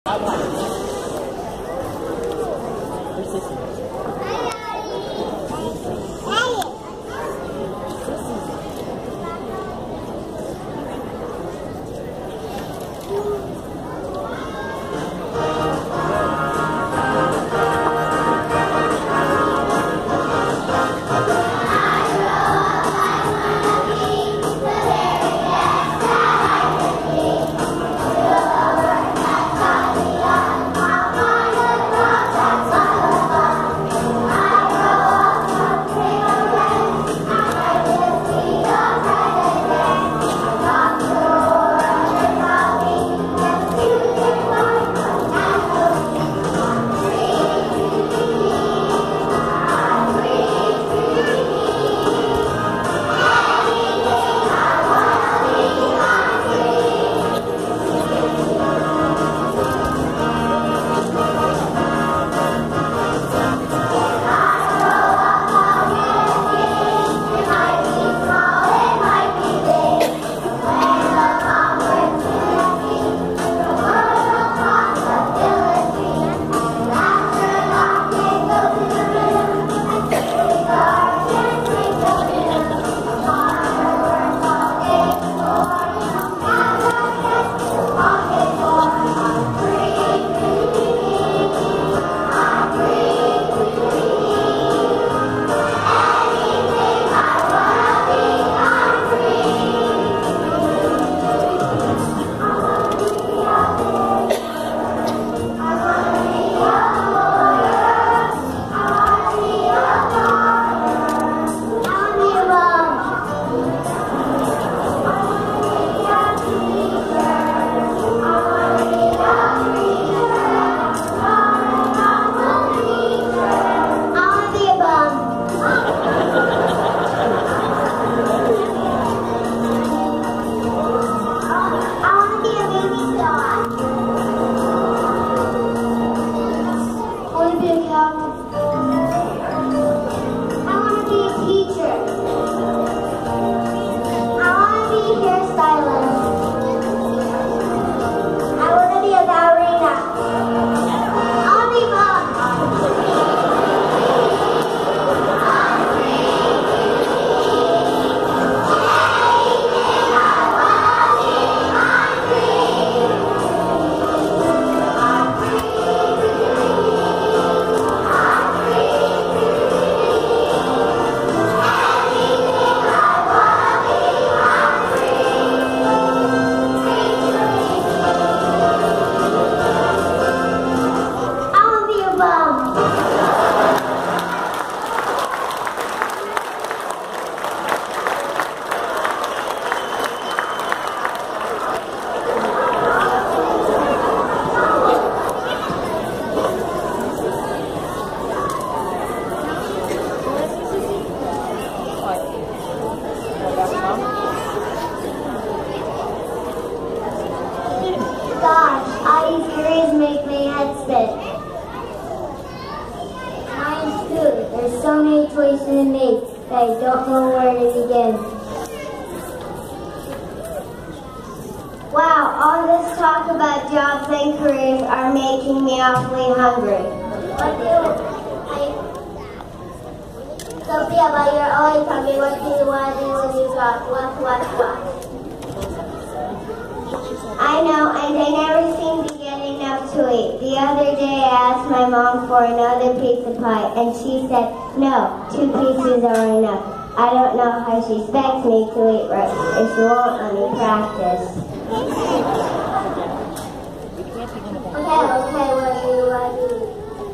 Wow, all this talk about jobs and careers are making me awfully hungry. Sophia, but you're always hungry. What do you want to do when you talk? What? I know, and I never seem to get enough to eat. The other day I asked my mom for another piece of pie, and she said, no, 2 pieces are enough. I don't know how she expects me to eat right if she won't let me practice. Okay, what do you want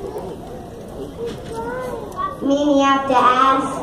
to eat? Mean you have to ask?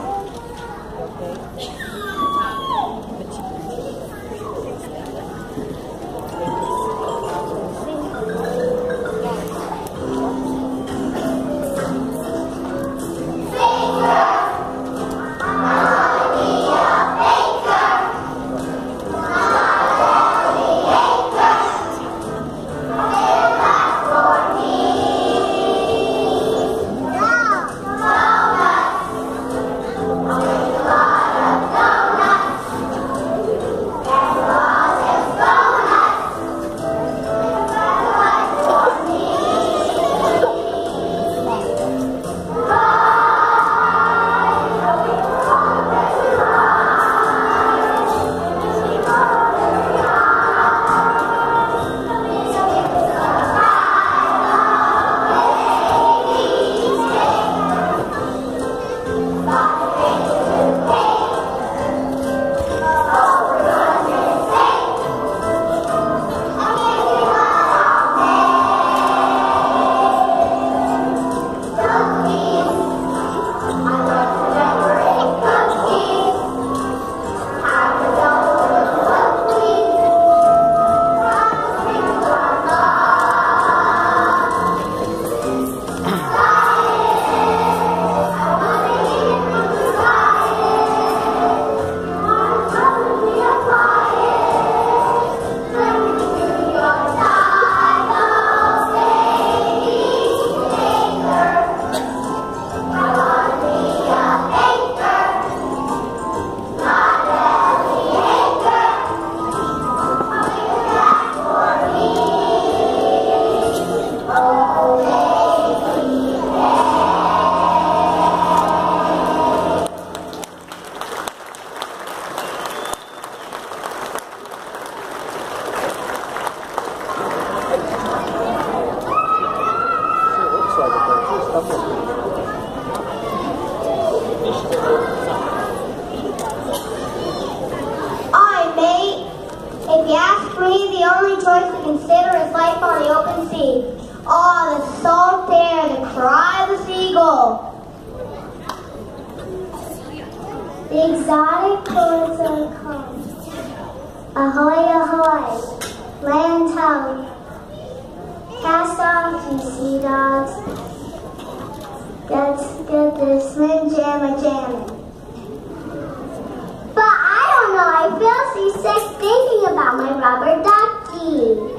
The exotic chords are called ahoy, ahoy, land ho, cast off, you sea dogs. Let's get this slim jamma jammin'. But I don't know, I feel seasick thinking about my rubber ducky.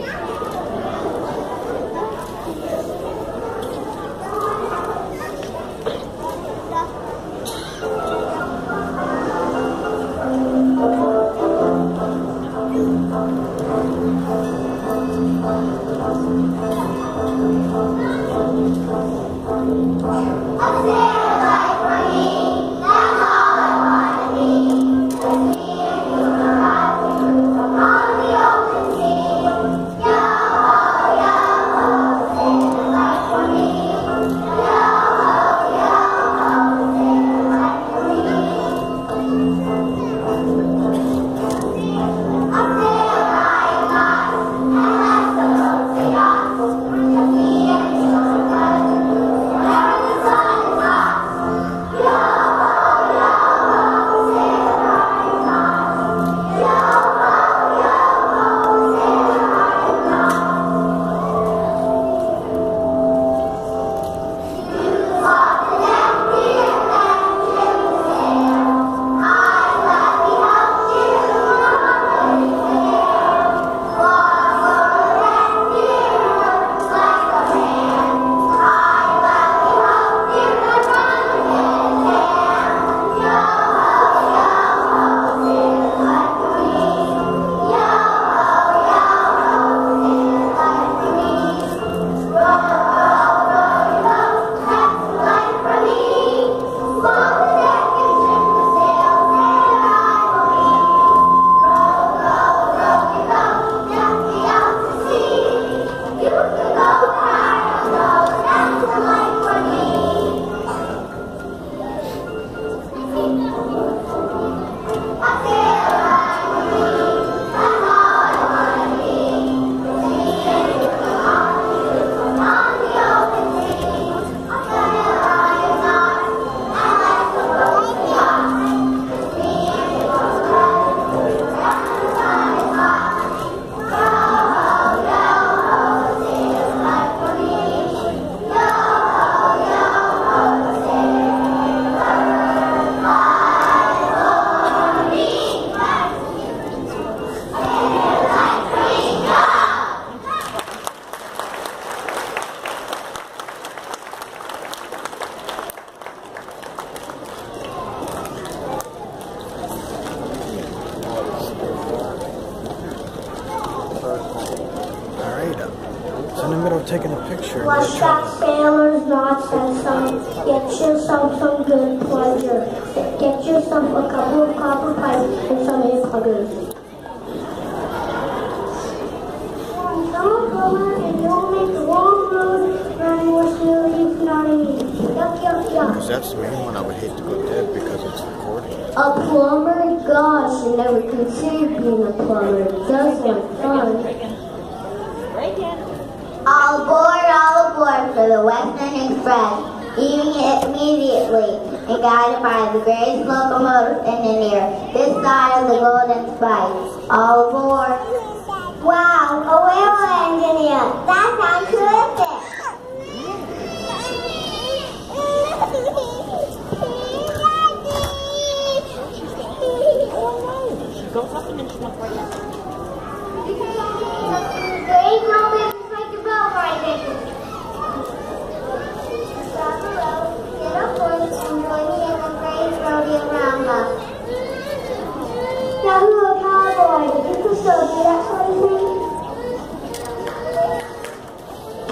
In the middle taking a picture. What's that, sailors, knots, and some? Get yourself some good pleasure. Get yourself a couple of copper pipes and some huggers. Don't go out and you'll make the long road run more slowly, if you know what I mean. Yuck, yuck, yuck. Because that's the main one I would hate to go dead because it's recording. A plumber? Gosh, I never considered being a plumber. It does look fun. All aboard for the Western Express, leaving it immediately and guided by the greatest locomotive in the air, this side of the Golden Spike. All aboard. Wow, a whale engineer. That sounds terrific. Go up and then she's not right now. Great moment. Right there. Stop below, get up front, and join me in the great rodeo roundup. Now who a cowboy? Did you still do that sort of thing?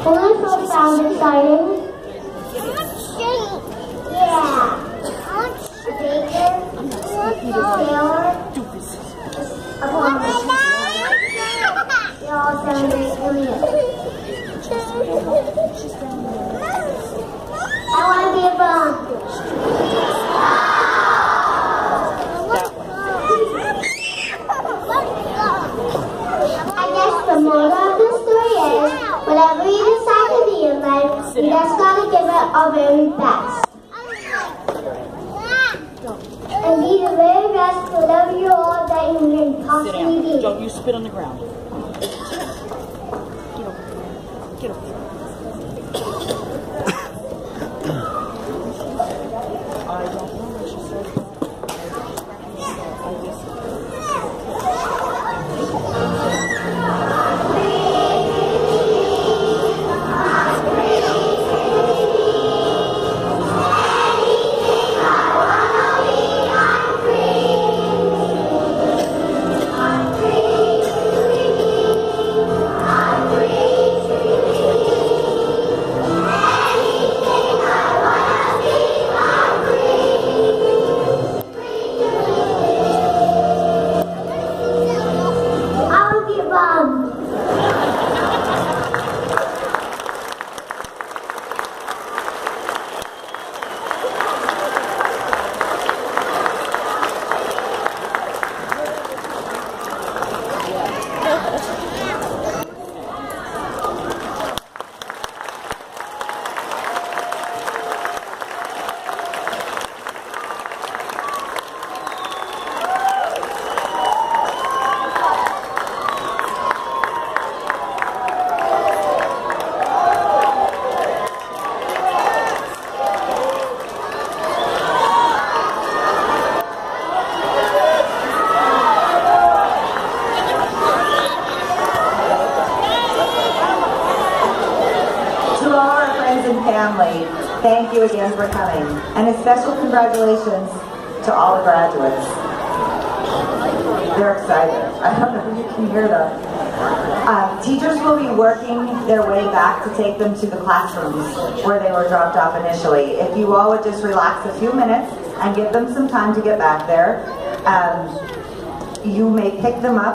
Wonderful sounds exciting. Yeah. Baker, Taylor, a plumber. They all sound great to me. I want to be a bomb. I guess the moral of the story is, whatever you decide to be in life, you just gotta give it our very best. And be the very best, whatever you all that you can possibly be. Don't you spit on the ground. Get over. I don't know what she said. Family, thank you again for coming, and a special congratulations to all the graduates. They're excited. I don't know if you can hear them. Teachers will be working their way back to take them to the classrooms where they were dropped off initially. If you all would just relax a few minutes and give them some time to get back there, you may pick them up